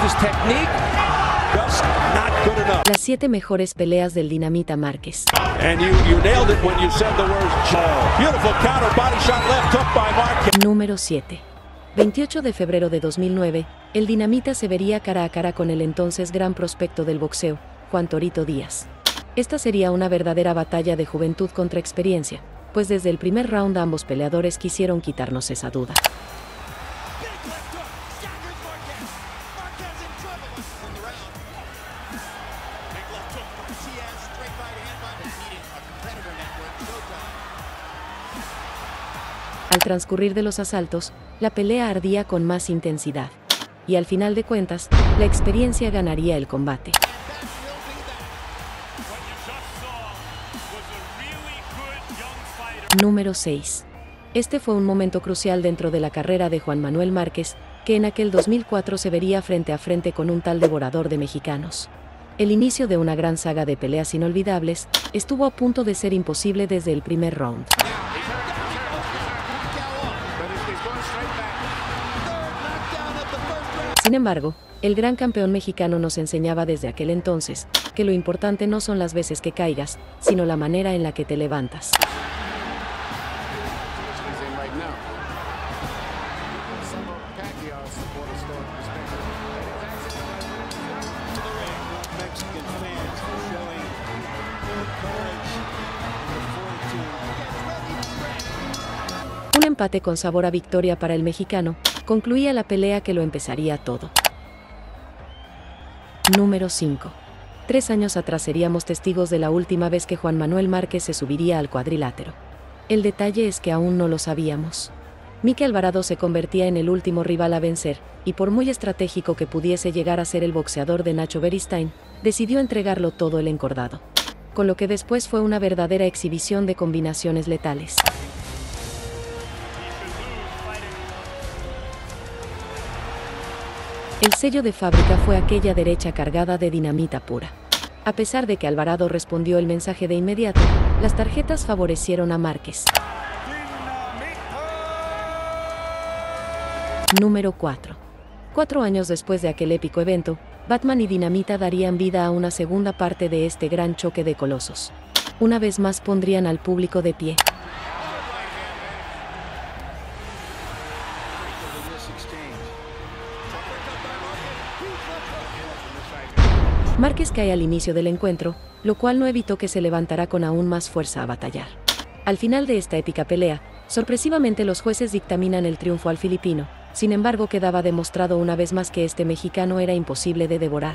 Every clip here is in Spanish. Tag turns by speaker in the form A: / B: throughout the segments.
A: his technique, just not good enough.
B: Las 7 mejores peleas del Dinamita Márquez.
A: And you nailed it when you said the words Joe. Beautiful counter body shot left hook by Márquez.
B: Número 7. 28 de febrero de 2009, el Dinamita se vería cara a cara con el entonces gran prospecto del boxeo, Juan Torito Díaz. Esta sería una verdadera batalla de juventud contra experiencia, pues desde el primer round ambos peleadores quisieron quitarnos esa duda. Al transcurrir de los asaltos, la pelea ardía con más intensidad. Y al final de cuentas, la experiencia ganaría el combate. Número 6. Este fue un momento crucial dentro de la carrera de Juan Manuel Márquez, que en aquel 2004 se vería frente a frente con un tal devorador de mexicanos. El inicio de una gran saga de peleas inolvidables estuvo a punto de ser imposible desde el primer round. Sin embargo, el gran campeón mexicano nos enseñaba desde aquel entonces que lo importante no son las veces que caigas, sino la manera en la que te levantas. Un empate con sabor a victoria para el mexicano concluía la pelea que lo empezaría todo. Número 5. 3 años atrás seríamos testigos de la última vez que Juan Manuel Márquez se subiría al cuadrilátero. El detalle es que aún no lo sabíamos. Mike Alvarado se convertía en el último rival a vencer, y por muy estratégico que pudiese llegar a ser el boxeador de Nacho Beristain, decidió entregarlo todo el encordado. Con lo que después fue una verdadera exhibición de combinaciones letales. El sello de fábrica fue aquella derecha cargada de dinamita pura. A pesar de que Alvarado respondió el mensaje de inmediato, las tarjetas favorecieron a Márquez. Número 4. 4 años después de aquel épico evento, Batman y Dinamita darían vida a una segunda parte de este gran choque de colosos. Una vez más pondrían al público de pie. Márquez cae al inicio del encuentro, lo cual no evitó que se levantara con aún más fuerza a batallar. Al final de esta épica pelea, sorpresivamente los jueces dictaminan el triunfo al filipino, sin embargo quedaba demostrado una vez más que este mexicano era imposible de devorar.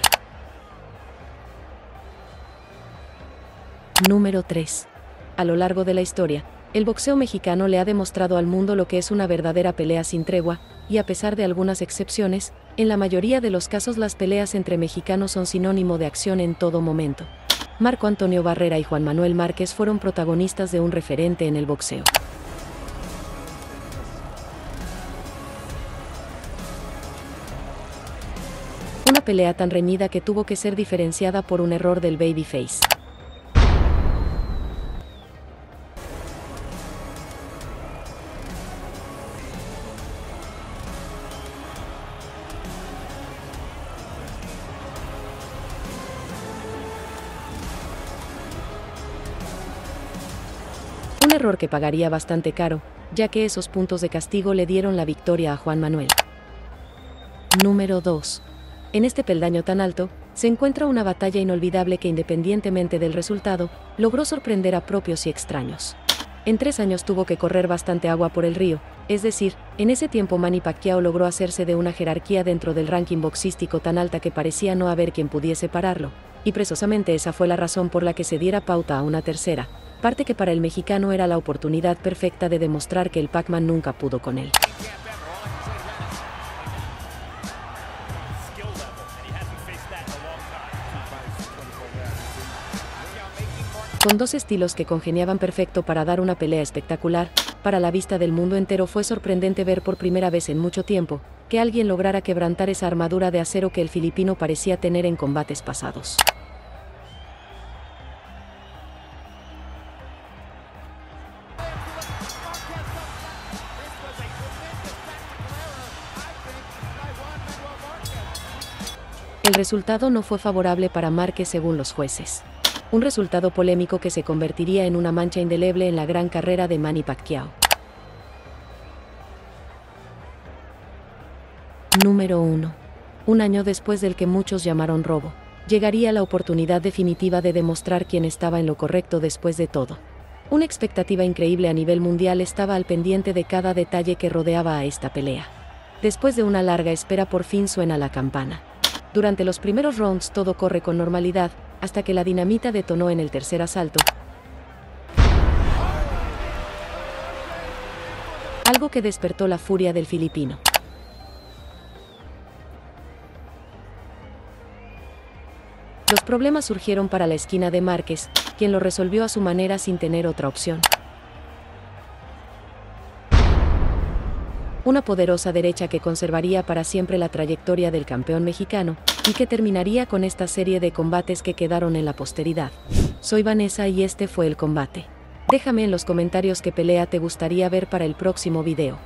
B: Número 3. A lo largo de la historia, el boxeo mexicano le ha demostrado al mundo lo que es una verdadera pelea sin tregua, y a pesar de algunas excepciones, en la mayoría de los casos las peleas entre mexicanos son sinónimo de acción en todo momento. Marco Antonio Barrera y Juan Manuel Márquez fueron protagonistas de un referente en el boxeo. Una pelea tan reñida que tuvo que ser diferenciada por un error del babyface. Un error que pagaría bastante caro, ya que esos puntos de castigo le dieron la victoria a Juan Manuel. Número 2. En este peldaño tan alto, se encuentra una batalla inolvidable que independientemente del resultado, logró sorprender a propios y extraños. En 3 años tuvo que correr bastante agua por el río, es decir, en ese tiempo Manny Pacquiao logró hacerse de una jerarquía dentro del ranking boxístico tan alta que parecía no haber quien pudiese pararlo, y precisamente esa fue la razón por la que se diera pauta a una tercera parte que para el mexicano era la oportunidad perfecta de demostrar que el Pac-Man nunca pudo con él. Con 2 estilos que congeniaban perfecto para dar una pelea espectacular, para la vista del mundo entero fue sorprendente ver por primera vez en mucho tiempo que alguien lograra quebrantar esa armadura de acero que el filipino parecía tener en combates pasados. El resultado no fue favorable para Márquez según los jueces. Un resultado polémico que se convertiría en una mancha indeleble en la gran carrera de Manny Pacquiao. Número 1. Un año después del que muchos llamaron robo, llegaría la oportunidad definitiva de demostrar quién estaba en lo correcto después de todo. Una expectativa increíble a nivel mundial estaba al pendiente de cada detalle que rodeaba a esta pelea. Después de una larga espera por fin suena la campana. Durante los primeros rounds todo corre con normalidad, hasta que la dinamita detonó en el tercer asalto. Algo que despertó la furia del filipino. Los problemas surgieron para la esquina de Márquez, quien lo resolvió a su manera sin tener otra opción. Una poderosa derecha que conservaría para siempre la trayectoria del campeón mexicano, y que terminaría con esta serie de combates que quedaron en la posteridad. Soy Vanessa y este fue el combate. Déjame en los comentarios qué pelea te gustaría ver para el próximo video.